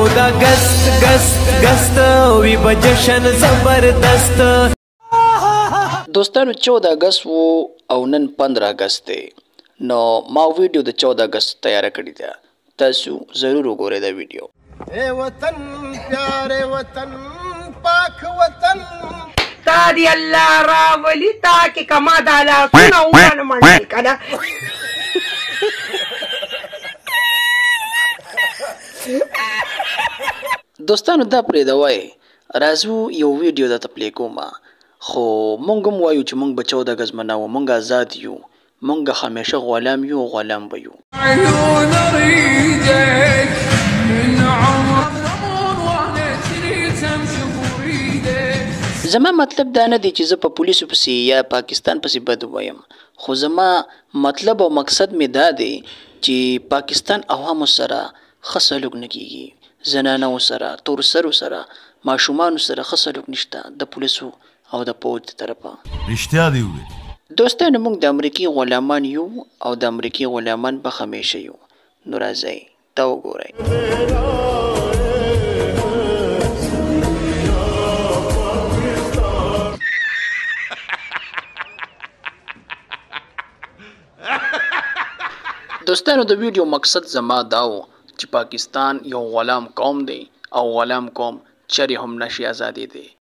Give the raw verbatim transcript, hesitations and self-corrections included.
चौदह अगस्त अगस्त अगस्त वही बजशन जबरदस्त। दोस्तانو चौदह अगस्त وو او نن پندرہ اگست دی. نو ما ویډیو د چودہ اگست تیار کړی دی. تاسو ضرور وګورئ دا ویډیو. اے وطن پیارے وطن پاک وطن تا دی الله راولی تا کې کما دالا سونه ونه منډي کړه. دوستانو دا پرې دا وای راځو یو ویډیو د تپلی کومه خو مونږ هم وایو چې مونږ به چودہ اگست مناو، مونږ آزاد یو، مونږ همیشه غلام یو، غلام به یو. زما مطلب دا نه دی چې زه په پولیسو پسې یا پاکستان پسې بد وایم، خو زما مطلب او مقصد مې دا دی چې پاکستان عوامو سره ښه سلوک نه کېږي، زنانو سره، تورسرو سره، ماشومانو سره ښه سلوک نشته د پولیسو او د پوځ د طرفه. رښتیا دی وویل. دوستانو موږ د امریکې غلامان یو او د امریکې غلامان به همیشه یو. نو راځئ دا وګورئ. دوستانو د ویډیو مقصد زما دا و چې پاکستان یو غلام قوم دی او غلام قوم چرې هم نشي ازادي دی.